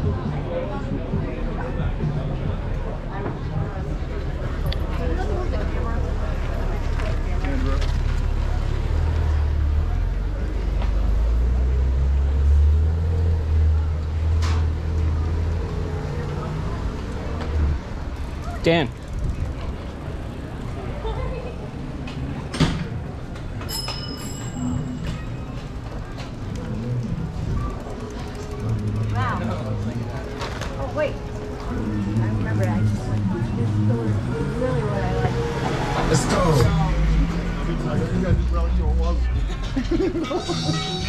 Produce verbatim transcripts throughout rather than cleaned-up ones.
Dan. Wow. Oh, wait. I remember that. This store is really what I like. Let's go. You guys just really sure it was.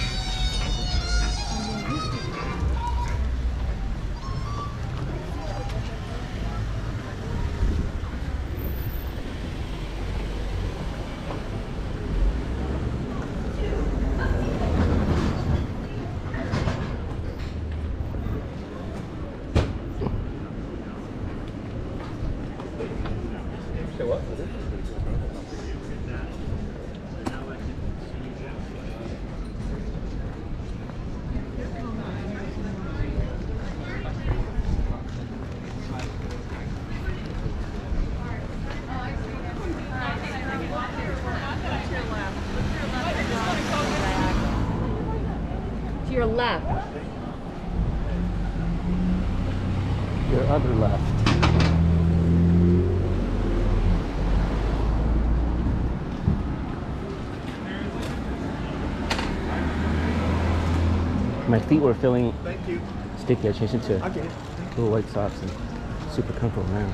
Say what? To your left. Your other left. My feet were feeling Thank you. sticky. I changed into Okay. little white socks and super comfortable now.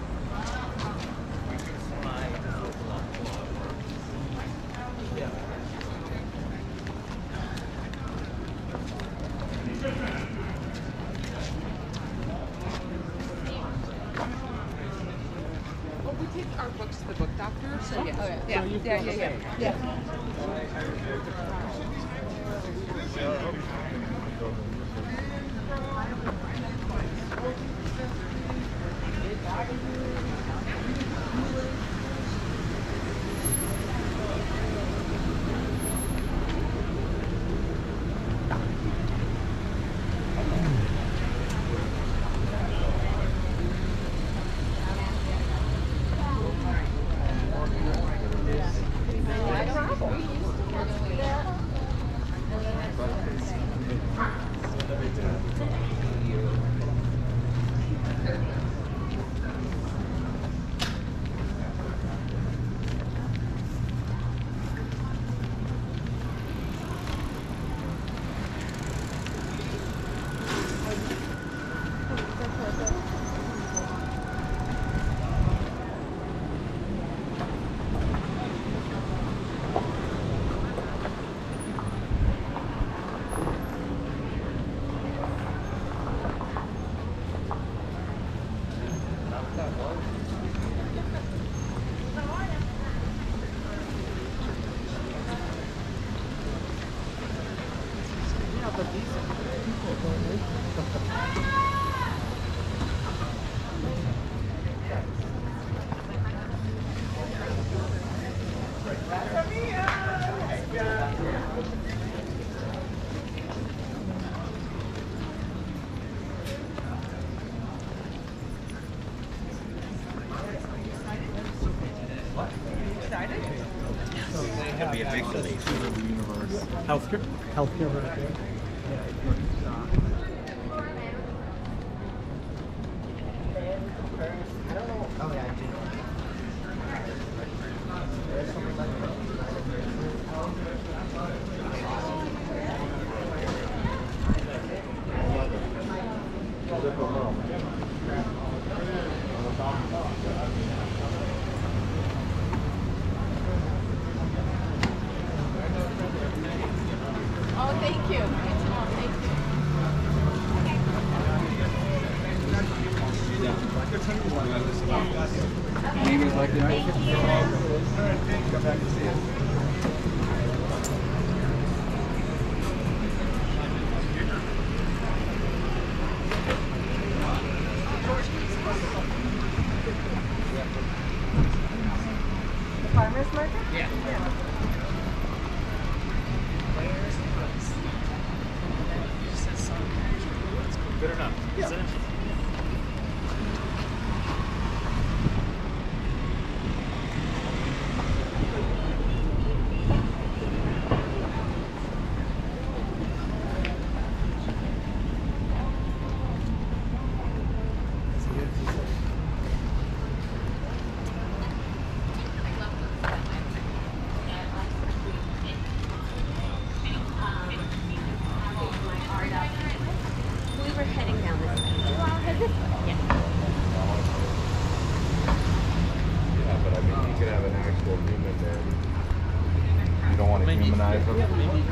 Well, we take our books to the book doctor, so yeah, okay. yeah, yeah, yeah, yeah, yeah. It'll be a big relief. Healthcare. Healthcare right there. Oh, thank you. Thank you. Neighbors like that? Come back and see us. The farmer's market? Yeah. Yeah. Good enough. Yeah. We were heading down this way. Well, head this way. Yeah. Yeah, but I mean, you could have an actual human there. You don't want to humanize them.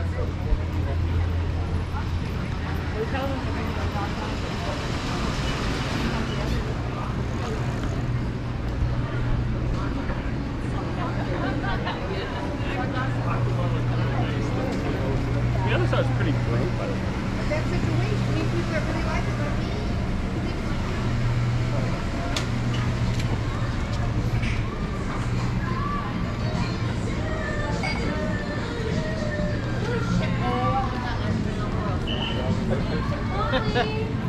The other side's pretty great, by the way. That situation, I mean, people that really like it, but me. Mommy.